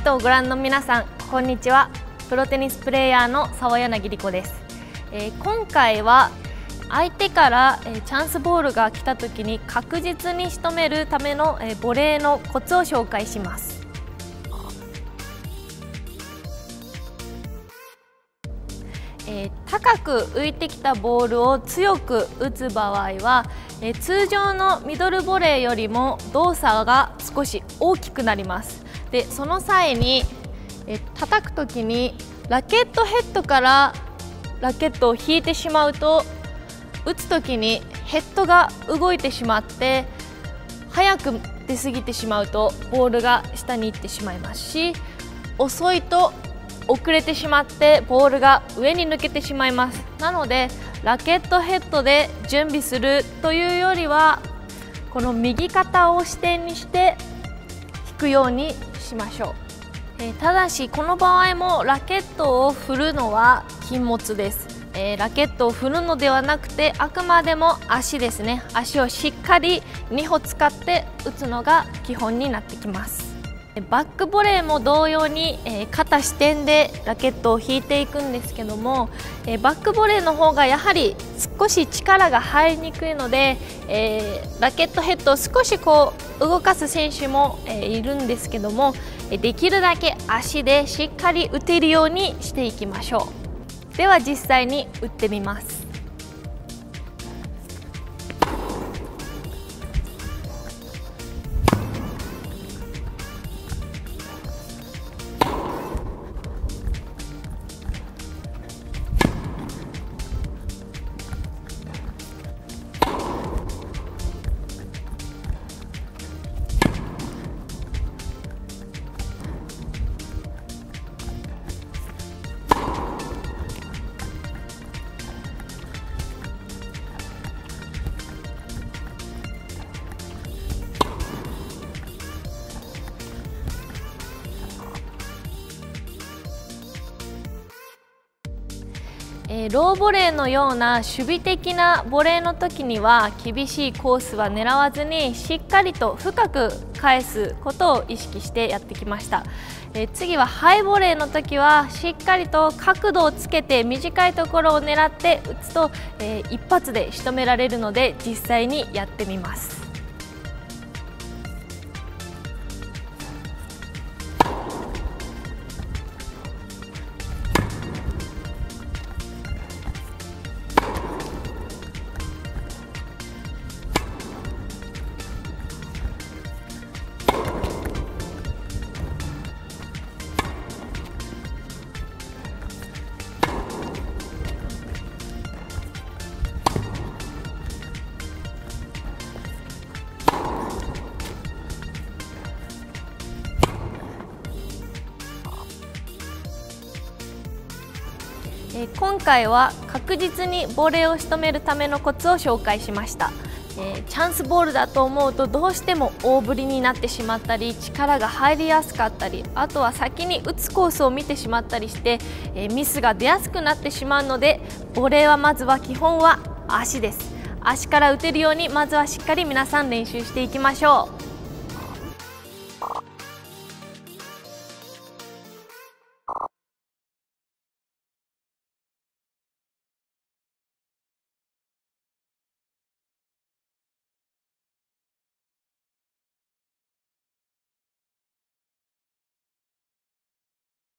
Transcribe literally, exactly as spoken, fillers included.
トをご覧の皆さん、こんにちは。プロテニスプレーヤーの澤柳莉子です。えー、今回は相手から、えー、チャンスボールが来た時に確実に仕留めるための、えー、ボレーのコツを紹介します。えー、高く浮いてきたボールを強く打つ場合は、えー、通常のミドルボレーよりも動作が少し大きくなります。でその際に、えー、叩く時にラケットヘッドからラケットを引いてしまうと、打つ時にヘッドが動いてしまって早く出過ぎてしまうとボールが下に行ってしまいますし、遅いと遅れてしまってボールが上に抜けてしまいます。なのでラケットヘッドで準備するというよりは、この右肩を支点にして引くようにしましょう。えー、ただしこの場合もラケットを振るのは禁物です。えー、ラケットを振るのではなくて、あくまでも足ですね。足をしっかりにほ使って打つのが基本になってきます。バックボレーも同様に、えー、肩支点でラケットを引いていくんですけども、えー、バックボレーの方がやはり少し力が入りにくいので、えー、ラケットヘッドを少しこう動かす選手も、えー、いるんですけども、できるだけ足でしっかり打てるようにしていきましょう。では実際に打ってみます。えー、ローボレーのような守備的なボレーの時には厳しいコースは狙わずに、しっかりと深く返すことを意識してやってきました。えー、次はハイボレーの時はしっかりと角度をつけて短いところを狙って打つと、えー、一発で仕留められるので実際にやってみます。今回は確実にボレーを仕留めるためのコツを紹介しました。えー、チャンスボールだと思うとどうしても大振りになってしまったり、力が入りやすかったり、あとは先に打つコースを見てしまったりして、えー、ミスが出やすくなってしまうので、ボレーはまずは基本は足です。足から打てるようにまずはしっかり皆さん練習していきましょう。